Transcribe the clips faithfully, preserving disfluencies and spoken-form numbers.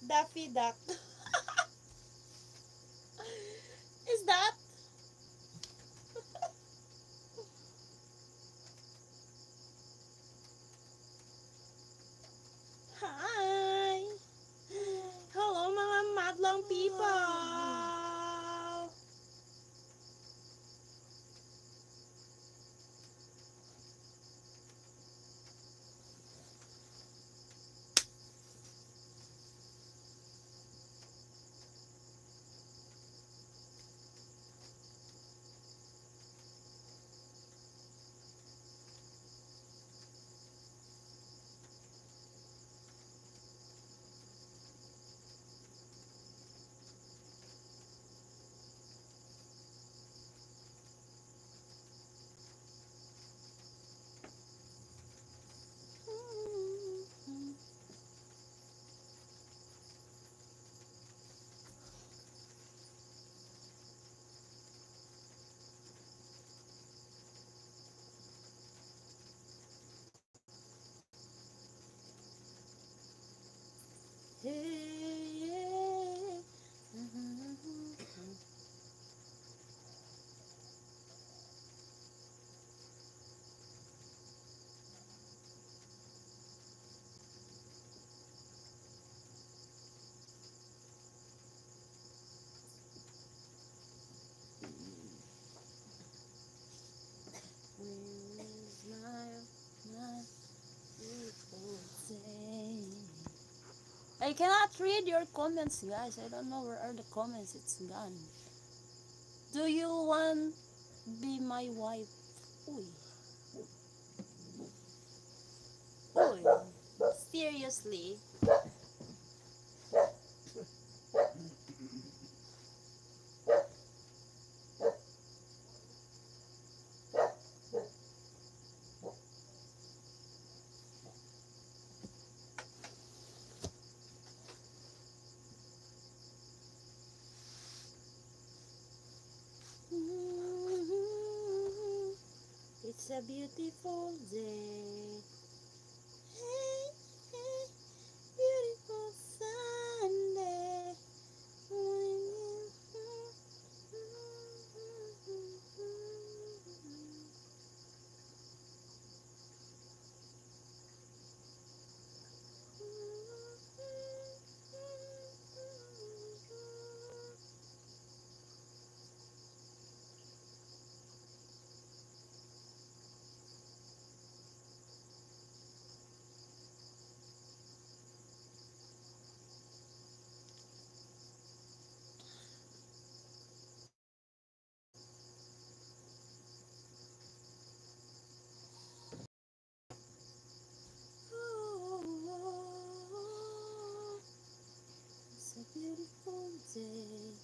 Daffy Duck. Is that? Hi! Hello mga madlang people! I cannot read your comments, guys. I don't know where are the comments. It's gone. Do you want be my wife? Uy. Uy. Seriously? It's a beautiful day. Hey, hey, beautiful Sunday. It's a beautiful day.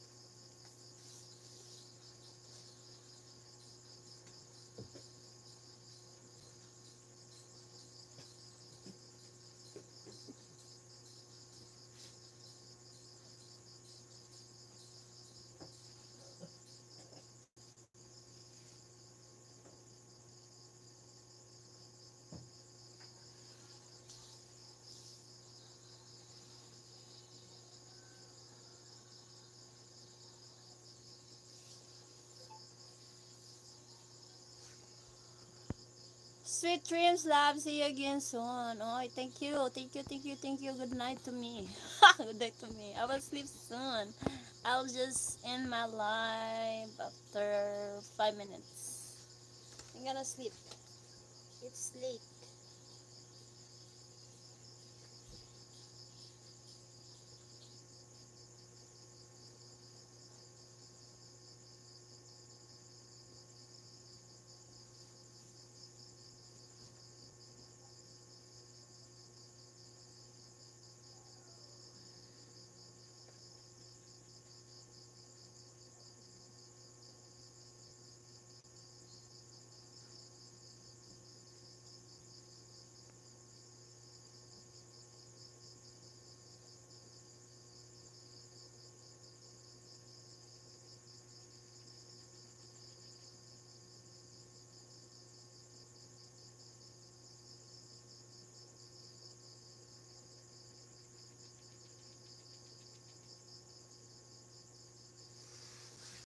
Sweet dreams, love. See you again soon. Oh, thank you, thank you, thank you, thank you. Good night to me. Good night to me. I will sleep soon. I'll just end my live after five minutes. I'm gonna sleep. It's late.